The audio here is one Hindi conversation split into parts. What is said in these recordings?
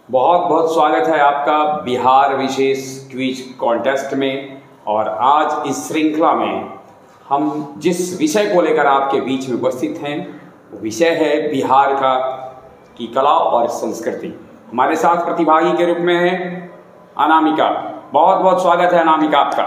बहुत बहुत स्वागत है आपका बिहार विशेष क्विज कॉन्टेस्ट में। और आज इस श्रृंखला में हम जिस विषय को लेकर आपके बीच में उपस्थित हैं वो विषय है बिहार की कला और संस्कृति। हमारे साथ प्रतिभागी के रूप में है अनामिका। बहुत बहुत स्वागत है अनामिका आपका।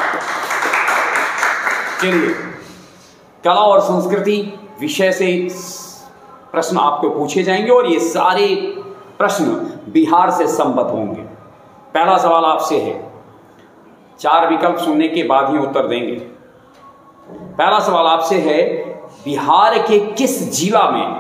चलिए, कला और संस्कृति विषय से प्रश्न आपको पूछे जाएंगे और ये सारे प्रश्न बिहार से संबद्ध होंगे। पहला सवाल आपसे है, 4 विकल्प सुनने के बाद ही उत्तर देंगे। पहला सवाल आपसे है, बिहार के किस जिला में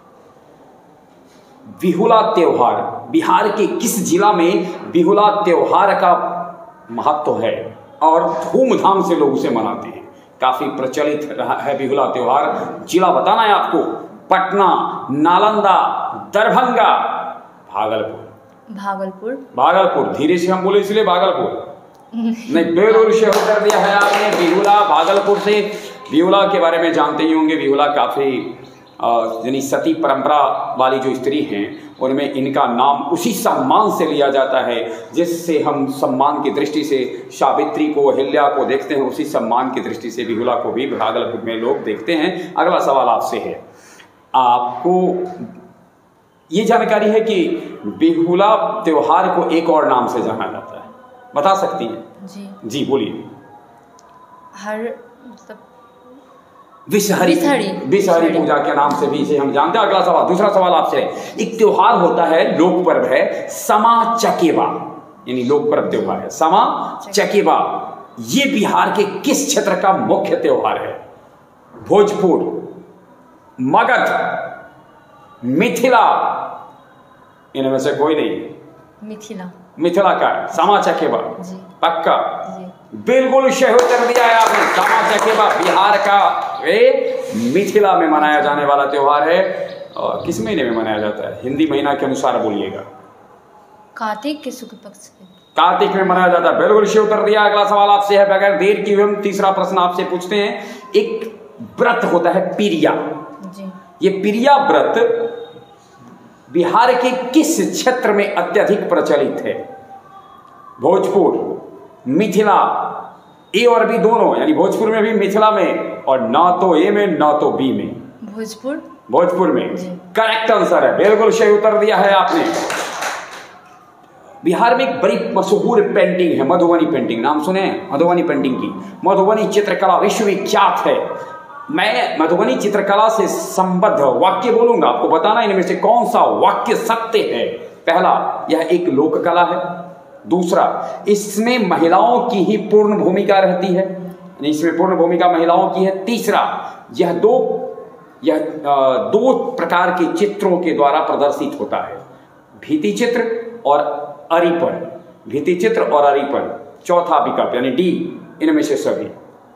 बिहुला त्योहार, बिहार के किस जिला में बिहुला त्योहार का महत्व है और धूमधाम से लोग उसे मनाते हैं? काफी प्रचलित रहा है बिहुला त्योहार। जिला बताना है आपको, पटना, नालंदा, दरभंगा, भागलपुर। धीरे से हम बोले इसलिए भागलपुर नहीं, बेलूर से उत्तर दिया है आपने। बिहुला भागलपुर से। बिहुला के बारे में जानते ही होंगे। बिहुला काफी यानी सती परंपरा वाली जो स्त्री हैं उनमें इनका नाम उसी सम्मान से लिया जाता है जिससे हम सम्मान की दृष्टि से सावित्री को, अहिल्या को देखते हैं। उसी सम्मान की दृष्टि से बिहुला को भी भागलपुर में लोग देखते हैं। अगला सवाल आपसे है, आपको ये जानकारी है कि बिहुला त्योहार को एक और नाम से जाना जाता है, बता सकती हैं? जी बोलिए। विषहरी पूजा के नाम से भी इसे हम जानते हैं। अगला सवाल, दूसरा सवाल आपसे है, एक त्योहार होता है, लोक पर्व है, समा चकेबा, यानी लोक पर्व त्योहार है समा चकेबा। ये बिहार के किस क्षेत्र का मुख्य त्योहार है? भोजपुर, मगध, मिथिला, इनमें से कोई नहीं। मिथिला का समा चकेबा। पक्का? बिल्कुल सही उत्तर दिया है आपने। समा चकेबा बिहार का मिथिला में मनाया जाने वाला त्योहार है। और किस महीने में मनाया जाता है? हिंदी महीना के अनुसार बोलिएगा। कार्तिक के शुक्ल पक्ष में। कार्तिक में मनाया जाता है। बिल्कुल सही उत्तर दिया। अगला सवाल आपसे है, बगैर देर किए हम तीसरा प्रश्न आपसे पूछते हैं। एक व्रत होता है पिरिया। ये पिरिया व्रत बिहार के किस क्षेत्र में अत्यधिक प्रचलित है? भोजपुर, मिथिला, ए और बी दोनों, यानी भोजपुर में भी मिथिला में, और ना तो ए में ना तो बी में। भोजपुर में करेक्ट आंसर है। बिल्कुल सही उत्तर दिया है आपने। बिहार में एक बड़ी मशहूर पेंटिंग है, मधुबनी पेंटिंग। नाम सुने हैं मधुबनी पेंटिंग की? मधुबनी चित्रकला विश्वविख्यात है। मैं मधुबनी चित्रकला से संबद्ध वाक्य बोलूंगा, आपको बताना इनमें से कौन सा वाक्य सत्य है। पहला, यह एक लोक कला है। दूसरा, इसमें महिलाओं की ही पूर्ण भूमिका रहती है, इसमें पूर्ण भूमिका महिलाओं की है। तीसरा, यह दो प्रकार के चित्रों के द्वारा प्रदर्शित होता है, भित्ति चित्र और अरिपन। भित्ति चित्र और अरिपन। चौथा विकल्प यानी डी, इनमें से सभी।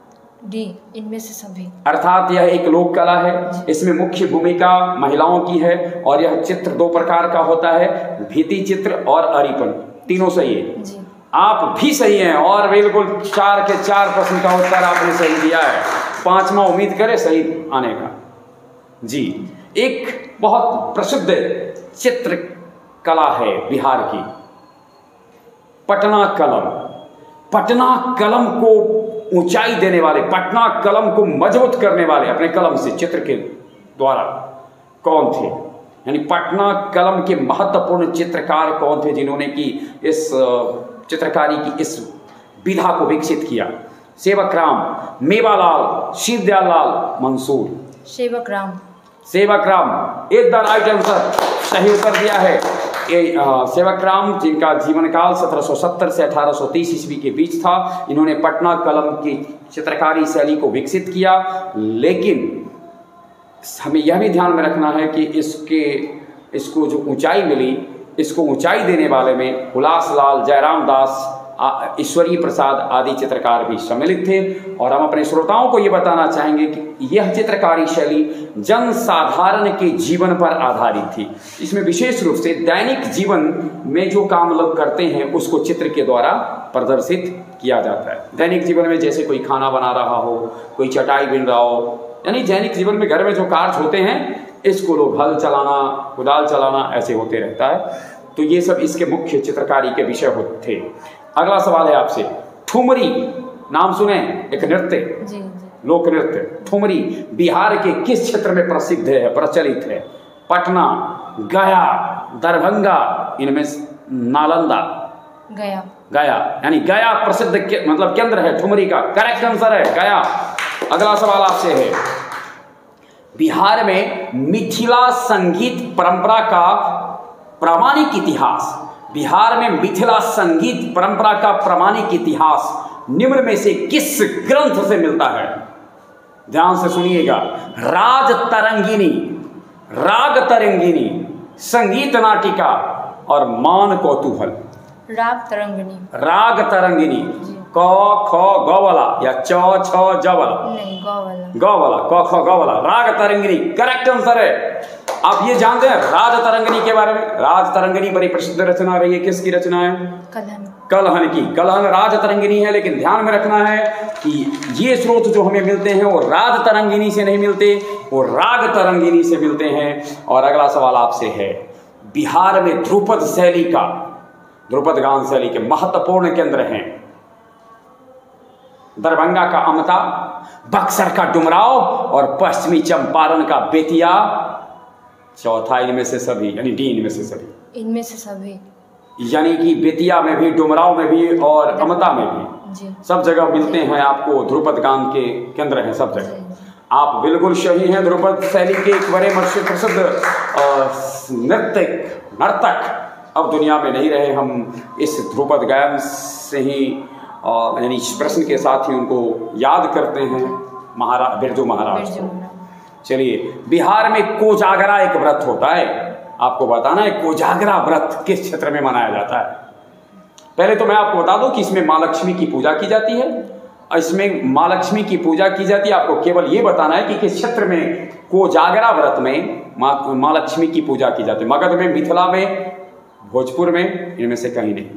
अर्थात यह एक लोक कला है, इसमें मुख्य भूमिका महिलाओं की है और यह चित्र 2 प्रकार का होता है, भित्ति चित्र और अरिपन। तीनों सही है जी। आप भी सही हैं और बिल्कुल 4 के 4 प्रश्न का उत्तर आपने सही दिया है। 5वां उम्मीद करें सही आने का जी। एक बहुत प्रसिद्ध चित्र कला है बिहार की, पटना कलम। पटना कलम को ऊंचाई देने वाले, पटना कलम को मजबूत करने वाले अपने कलम से चित्र के द्वारा कौन थे? यानी पटना कलम के महत्वपूर्ण चित्रकार कौन थे जिन्होंने की इस चित्रकारी की इस विधा को विकसित किया? Sevakram, Mewalal, Shivdayal Mansoor. Sevakram is the right answer. सही उत्तर दिया है। सेवकराम, जिनका जीवन काल 1770 से 1830 ईस्वी के बीच था, इन्होंने पटना कलम की चित्रकारी शैली को विकसित किया। लेकिन हमें यह भी ध्यान में रखना है कि इसको जो ऊंचाई मिली, इसको ऊंचाई देने वाले में हुलासलाल, जयराम दास, ईश्वरी प्रसाद आदि चित्रकार भी सम्मिलित थे। और हम अपने श्रोताओं को ये बताना चाहेंगे कि यह चित्रकारी शैली जन साधारण के जीवन पर आधारित थी। इसमें विशेष रूप से दैनिक जीवन में जो काम लोग करते हैं उसको चित्र के द्वारा प्रदर्शित किया जाता है। दैनिक जीवन में जैसे कोई खाना बना रहा हो, कोई चटाई बिन रहा हो, यानी दैनिक जीवन में घर में जो कार्य होते हैं इसको लोग हल चलाना, कुदाल चलाना ऐसे होते रहता है। तो ये सब इसके मुख्य चित्रकारी के विषय होते थे। अगला सवाल है आपसे, ठुमरी नाम सुने, एक नृत्य, जी लोक नृत्य। ठुमरी बिहार के किस क्षेत्र में प्रसिद्ध है, प्रचलित है? पटना, गया, दरभंगा, इनमें नालंदा? गया। गया, यानी गया प्रसिद्ध मतलब केंद्र है ठुमरी का। करेक्ट आंसर है गया। अगला सवाल आपसे है, बिहार में मिथिला संगीत परंपरा का प्रामाणिक इतिहास, बिहार में मिथिला संगीत परंपरा का प्रामाणिक इतिहास निम्न में से किस ग्रंथ से मिलता है? ध्यान से सुनिएगा। राज तरंगिनी, राग तरंगिनी, संगीत नाटिका और मान कौतूहल। राग तरंगिनी। राग तरंगिनी, क ख ग वाला या च छ ज वाला? नहीं, ग वाला। ग वाला, क ख ग वाला, राग तरंगिनी करेक्ट आंसर है। आप ये जानते हैं राज तरंगिनी के बारे में? राज तरंगिनी बड़ी प्रसिद्ध रचना रही है, किसकी रचना है? कलहन। कलहन की। कलहन राज तरंगिनी है, लेकिन ध्यान में रखना है कि ये स्रोत जो हमें मिलते हैं वो राज तरंगिनी से नहीं मिलते, वो राग तरंगिनी से मिलते हैं। और अगला सवाल आपसे है, बिहार में ध्रुपद शैली का, ध्रुपद गान शैली के महत्वपूर्ण केंद्र हैं दरभंगा का अमता, बक्सर का डुमराव और पश्चिमी चंपारण का बेतिया। चौथा इनमें से सभी, यानी डी इनमें से सभी। इनमें से सभी, यानी कि बेतिया में भी, डुमराव में भी और अमता में भी जी। सब जगह मिलते हैं आपको, ध्रुपद गान के केंद्र हैं सब जगह। आप बिल्कुल सही हैं। ध्रुपद शैली के एक बड़े प्रसिद्ध नर्तक अब दुनिया में नहीं रहे। हम इस ध्रुपद गायन से ही यानी इस प्रश्न के साथ ही उनको याद करते हैं, बिरजू महाराज को। चलिए, बिहार में कोजागरा एक व्रत होता है, आपको बताना है कोजागरा व्रत किस क्षेत्र में मनाया जाता है। पहले तो मैं आपको बता दूं कि इसमें माँ लक्ष्मी की पूजा की जाती है, और इसमें माँ लक्ष्मी की पूजा की जाती है। आपको केवल ये बताना है कि किस क्षेत्र में कोजागरा व्रत में माँ लक्ष्मी की पूजा की जाती है। मगध में, मिथिला में, भोजपुर में, इनमें से कहीं नहीं।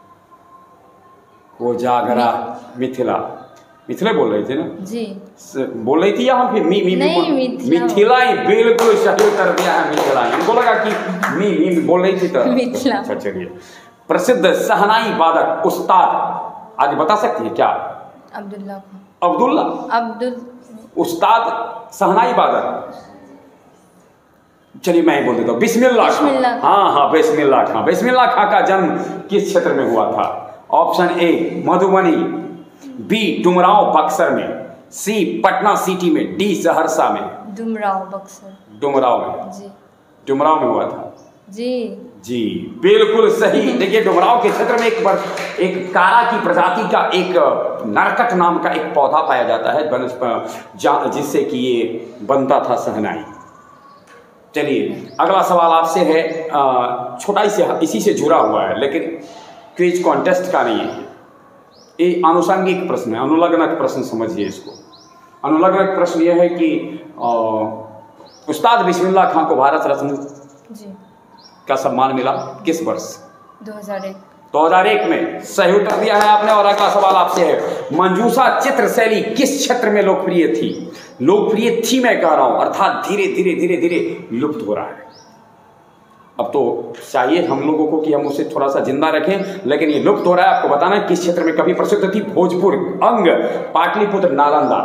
कोजागरा मिथिला, मिथिला बोल रही थी ना जी? बोल रही थी या हम फिर मिथिला ही बिल्कुल सही कर दिया है। मिथिला हमको लगा कि मी बोल रही थी तो मिथिला। अच्छा, चलिए। प्रसिद्ध सहनाई वादक उस्ताद, आगे बता सकती है क्या? अब्दुल्ला खान। अब्दुल उस्ताद सहनाई वादक। चलिए मैं ही बोल देता हूँ, बिस्मिल्लाह खान। हाँ, बिस्मिल्लाह खां का जन्म किस क्षेत्र में हुआ था? Option A Madhubani, B Dumraon Buxar में, सी पटना सिटी में, डी सहरसा में। डुमराव बक्सर। डुमराव में जी। डुमराव में हुआ था जी, बिल्कुल सही। देखिए, डुमराव के क्षेत्र में एक कारा की प्रजाति का एक नरकट नाम का एक पौधा पाया जाता है, जिससे कि ये बनता था सहनाई। चलिए, अगला सवाल आपसे है, छोटा सी इसी से जुड़ा हुआ है, लेकिन क्विज कॉन्टेस्ट का नहीं है। ये आनुषंगिक प्रश्न है, अनुलग्नक प्रश्न समझिए इसको। अनुलग्नक प्रश्न यह है कि उस्ताद बिस्मिल्लाह खां को भारत रत्न जी का सम्मान मिला किस वर्ष? 2001। 2001 में सही उत्तर दिया है आपने। और अगला सवाल आपसे है, मंजूषा चित्र शैली किस क्षेत्र में लोकप्रिय थी? लोकप्रिय थी मैं कह रहा हूं, अर्थात धीरे धीरे लुप्त हो रहा है। अब तो चाहिए हम लोगों को कि हम उसे थोड़ा सा जिंदा रखें, लेकिन ये लुप्त हो रहा है। आपको बताना है किस क्षेत्र में कभी प्रसिद्ध थी? भोजपुर, अंग, पाटलिपुत्र, नालंदा।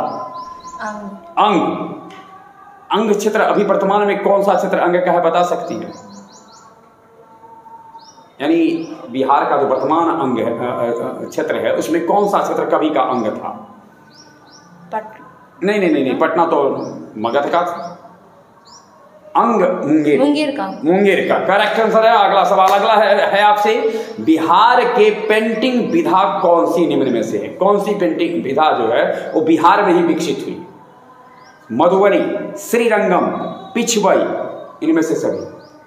अंग क्षेत्र अभी वर्तमान में कौन सा क्षेत्र अंग का है, बता सकती है? यानी बिहार का जो वर्तमान अंग है, क्षेत्र है, उसमें कौन सा क्षेत्र कभी का अंग था? नहीं, पटना तो मगध का। अंग मुंगेर का करेक्ट आंसर है। अगला सवाल अगला है आपसे, बिहार के पेंटिंग विधा कौन सी निम्न में से है? कौन सी पेंटिंग विधा जो है वो बिहार में ही विकसित हुई? मधुबनी, श्रीरंगम, पिछवई, इनमें से सभी।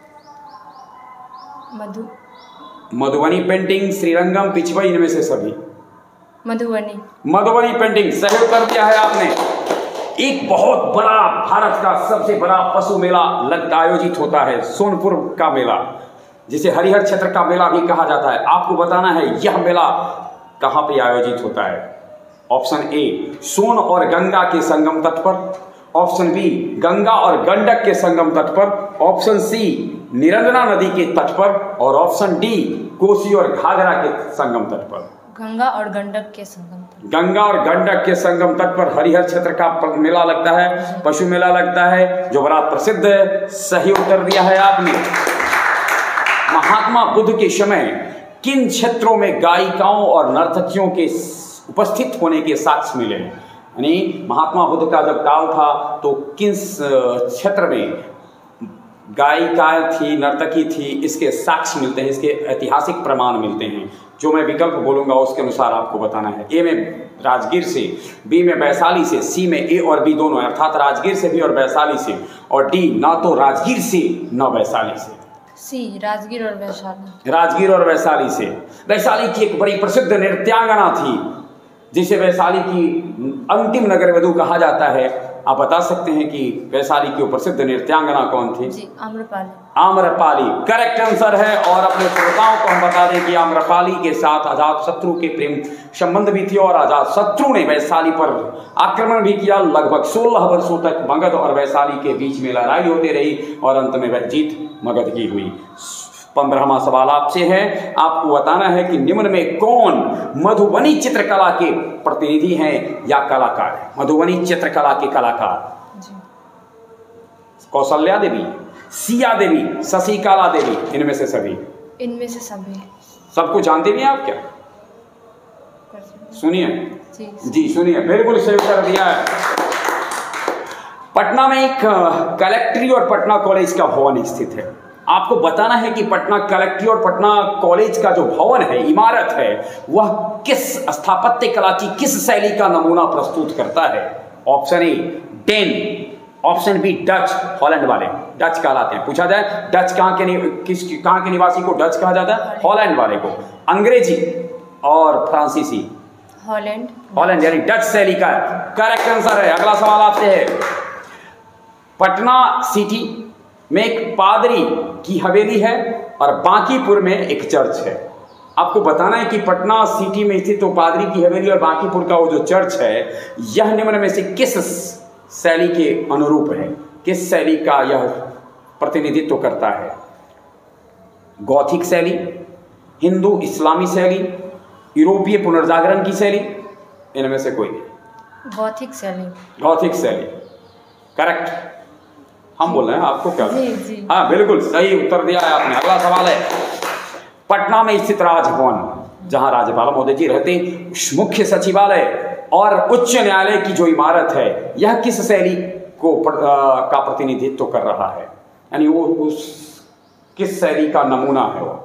मधुबनी पेंटिंग, श्रीरंगम, पिछवई, इनमें से सभी। मधुबनी पेंटिंग सही उत्तर दिया है आपने। एक बहुत बड़ा, भारत का सबसे बड़ा पशु मेला आयोजित होता है, सोनपुर का मेला, जिसे हरिहर क्षेत्र का मेला भी कहा जाता है। आपको बताना है यह मेला कहां पे आयोजित होता है? ऑप्शन ए सोन और गंगा के संगम तट पर, ऑप्शन बी गंगा और गंडक के संगम तट पर, ऑप्शन सी निरंजना नदी के तट पर, और ऑप्शन डी कोसी और घाघरा के संगम तट पर। गंगा और गंडक के संगम तट। गंगा और गंडक के संगम तट पर हरिहर क्षेत्र का मेला लगता है, पशु मेला लगता है, जो बड़ा प्रसिद्ध है। सही उत्तर दिया है आपने। महात्मा बुद्ध के समय किन क्षेत्रों में गायिकाओं और नर्तकियों के उपस्थित होने के साक्ष्य मिले? यानी महात्मा बुद्ध का जब काल था तो किस क्षेत्र में गायिकाएं थी, नर्तकी थी, इसके साक्ष्य मिलते हैं, इसके ऐतिहासिक प्रमाण मिलते हैं। जो मैं विकल्प बोलूंगा उसके अनुसार आपको बताना है। ए में राजगीर से, बी में वैशाली से, सी में ए और बी दोनों, अर्थात राजगीर से भी और वैशाली से, और डी ना तो राजगीर से न वैशाली से। सी राजगीर और वैशाली। राजगीर और वैशाली से। वैशाली की एक बड़ी प्रसिद्ध नृत्यांगना थी जिसे वैशाली की अंतिम नगर वधू कहा जाता है। आप बता सकते हैं कि वैशाली की प्रसिद्ध नृत्यांगना कौन थी? जी, आम्रपाली। आम्रपाली करेक्ट आंसर है। और अपने श्रोताओं को हम बता दें कि आम्रपाली के साथ अजातशत्रु के प्रेम संबंध भी थी और अजातशत्रु ने वैशाली पर आक्रमण भी किया। लगभग 16 वर्षों तक मगध और वैशाली के बीच में लड़ाई होती रही और अंत में वह जीत मगध की हुई। 15वां सवाल आपसे है, आपको बताना है कि निम्न में कौन मधुबनी चित्रकला के प्रतिनिधि हैं या कलाकार हैं? मधुबनी चित्रकला के कलाकार जी। कौशल्या देवी, सिया देवी, शशिकला देवी, इनमें से सभी? इनमें से सभी। सबको जानते भी हैं आप क्या? सुनिए जी, सुनिए, बिल्कुल सही उत्तर दिया है। पटना में एक कलेक्ट्री और पटना कॉलेज का भवन स्थित है। आपको बताना है कि पटना कलेक्ट्री और पटना कॉलेज का जो भवन है, इमारत है, वह किस स्थापत्य कला की किस शैली का नमूना प्रस्तुत करता है? Option A Dane, option B Dutch, Holland वाले डच कहलाते हैं। पूछा जाए डच कहाँ के निवासी को डच कहा जाता है? हॉलैंड वाले को। अंग्रेजी और फ्रांसीसी? हॉलैंड यानी डच शैली का करेक्ट आंसर है। अगला सवाल आपसे है, पटना सिटी में एक पादरी की हवेली है और बांकीपुर में एक चर्च है। आपको बताना है कि पटना सिटी में स्थित तो पादरी की हवेली और बांकीपुर का वो जो चर्च है, यह निम्न में से किस शैली के अनुरूप है? किस शैली का यह प्रतिनिधित्व करता है? गौथिक शैली, हिंदू इस्लामी शैली, यूरोपीय पुनर्जागरण की शैली, इनमें से कोई? गौथिक शैली। गौथिक शैली करेक्ट। हम बोल रहे हैं, आपको क्या? जी। हाँ, बिल्कुल सही उत्तर दिया है आपने। अगला सवाल है, पटना में स्थित राजभवन जहां राज्यपाल महोदय जी रहते, मुख्य सचिवालय और उच्च न्यायालय की जो इमारत है, यह किस शैली को का प्रतिनिधित्व कर रहा है? यानी वो उस किस शैली का नमूना है? वो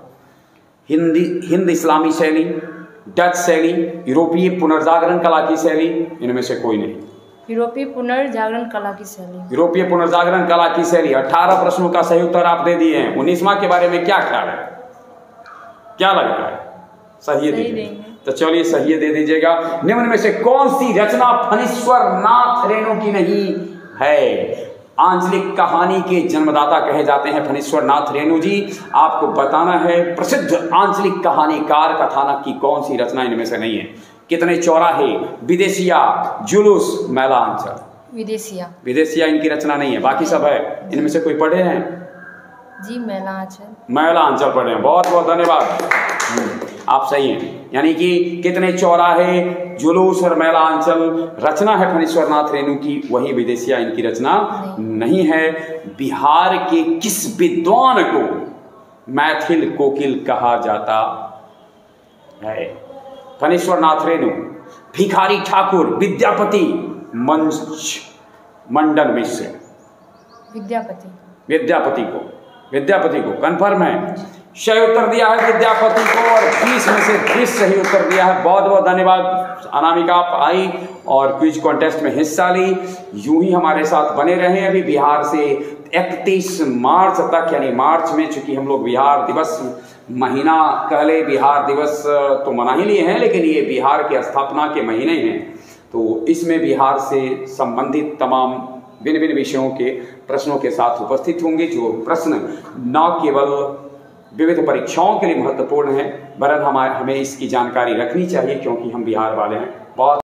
हिंद इस्लामी शैली, डच शैली, यूरोपीय पुनर्जागरण कला की शैली, इनमें से कोई नहीं। यूरोपीय पुनर्जागरण कला की शैली। यूरोपीय पुनर्जागरण कला की शैली। 18 प्रश्नों का सही उत्तर आप दे दिए हैं। 19वां के बारे में क्या ख्याल है? क्या लगता है? सही दीजिए। तो चलिए सही दे दीजिएगा। निम्न में से कौन सी रचना फणीश्वर नाथ रेणु की नहीं है? आंचलिक कहानी के जन्मदाता कहे जाते हैं फणीश्वर नाथ रेणु जी। आपको बताना है प्रसिद्ध आंचलिक कहानीकार कथानक की कौन सी रचना इनमें से नहीं है? कितने चौराहे, विदेशिया, जुलूस, मैला अंचल। विदेशिया इनकी रचना नहीं है, बाकी सब है। इनमें से कोई पढ़े हैं? जी, मैला अंचल। मैला अंचल पढ़े हैं, बहुत बहुत धन्यवाद, आप सही हैं। यानी कि कितने चौराहे, जुलूस और मैला अंचल रचना है फणीश्वर नाथ रेणु की, वही विदेशिया इनकी रचना नहीं है। बिहार के किस विद्वान को मैथिल कोकिल कहा जाता है? फणीश्वर नाथ रेणु, भिखारी ठाकुर, विद्यापति, मंडन मिश्र? विद्यापति को कंफर्म है? सही उत्तर दिया है विद्यापति को और 20 में से 20 सही उत्तर दिया है। बहुत बहुत धन्यवाद अनामिका, आप आई और क्विज कॉन्टेस्ट में हिस्सा ली। यूं ही हमारे साथ बने रहें। अभी बिहार से 31 मार्च तक, यानी मार्च में, चूंकि हम लोग बिहार दिवस महीना कहले, बिहार दिवस तो मना ही लिए हैं, लेकिन ये बिहार के स्थापना के महीने हैं, तो इसमें बिहार से संबंधित तमाम भिन्न भिन्न विषयों के प्रश्नों के साथ उपस्थित होंगे, जो प्रश्न न केवल विविध परीक्षाओं के लिए महत्वपूर्ण है, वरन हमें इसकी जानकारी रखनी चाहिए, क्योंकि हम बिहार वाले हैं। बहुत